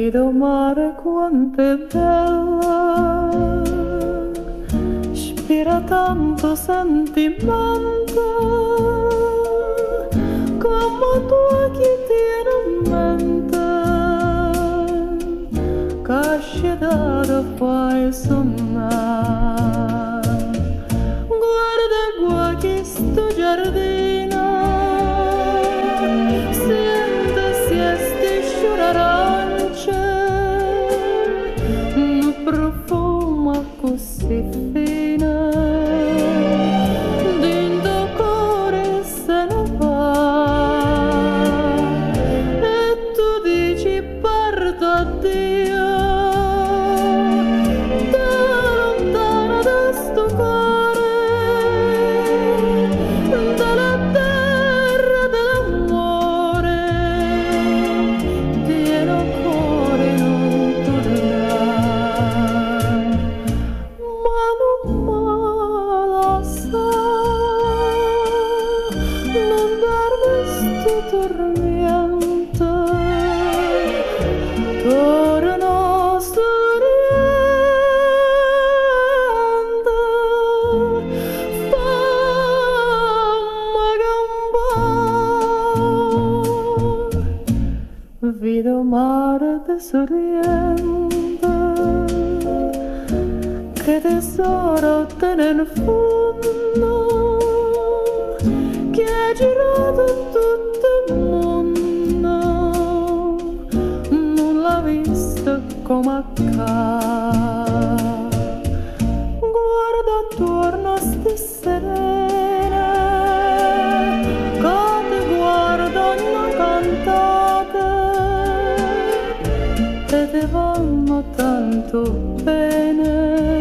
Vedo mare quanto è bella, ispira tanto sentimento, come tu chi tiene in mente, che sceda da fai sonnare. Guarda qua che sto giardino, sente si striscia l'arancia, un profumo così fine, dentro cuore se ne va, e tu dici parto addio, da lontano da sto cuore, dalla terra dell'amore, tieno cuore non tornare, ma non la sa, non darmi sto tormento, torno sorridendo, fammi gambare, vedo mare de sorriente, che tesoro te nel fondo, che ha girato tutto il mondo, non l'ha vista come accade. Guarda attorno a ste serene, che ti guardano cantate, e ti vanno tanto bene.